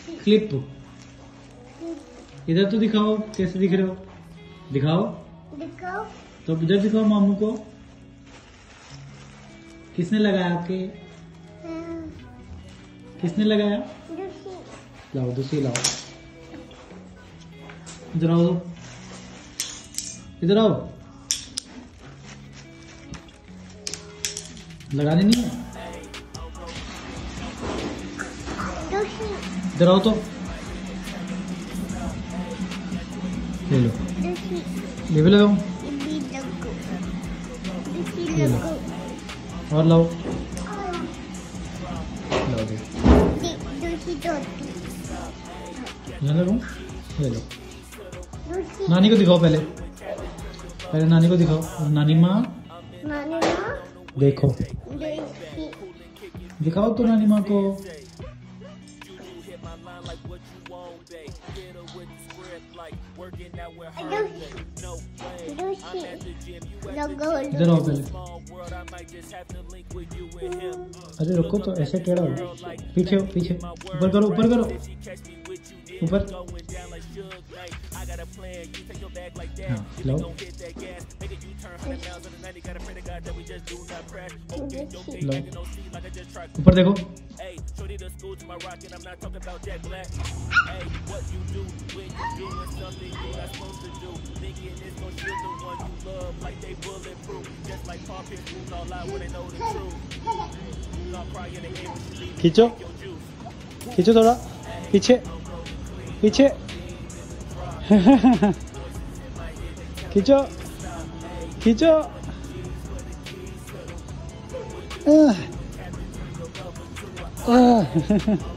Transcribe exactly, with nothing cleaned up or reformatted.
Clip. इधर तो दिखाओ, कैसे दिख रहे हो? दिखाओ दिखाओ। तो इधर दिखाओ मामू को। किसने लगाया आपके? किसने लगाया? लाओ दूसरी लाओ। इधर आओ, इधर आओ। लगाने नहीं है? इधर आओ तो ले लो। ये भी लगाओ। ये लो और लाओ। लाओ दे। ये लगाओ। ले लो। नानी को दिखाओ पहले। पहले नानी को दिखाओ। नानी माँ, नानी माँ देखो, दिखाओ तो नानी माँ को। इधर आओ पहले। अरे रुको तो, ऐसे टेढ़ा हो। पीछे हो, पीछे। ऊपर करो, ऊपर करो, ऊपर। हाँ लो। लो ऊपर देखो। खींचो, खींचो थोड़ा पीछे, पीछे। खींचो, खींचो। आह, आह।